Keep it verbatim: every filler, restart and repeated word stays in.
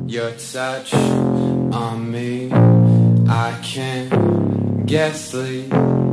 Your touch on me, I can't get sleep.